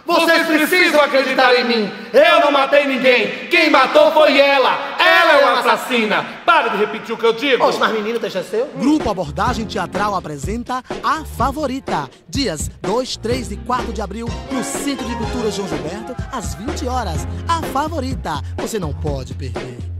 Vocês precisam acreditar em mim. Eu não matei ninguém. Quem matou foi ela. Ela é uma assassina. Para de repetir o que eu digo. Poxa, mas menino, deixa seu. Grupo Abordagem Teatral apresenta A Favorita. Dias 2, 3 e 4 de abril, no Centro de Cultura João Gilberto, às 20 horas. A Favorita. Você não pode perder.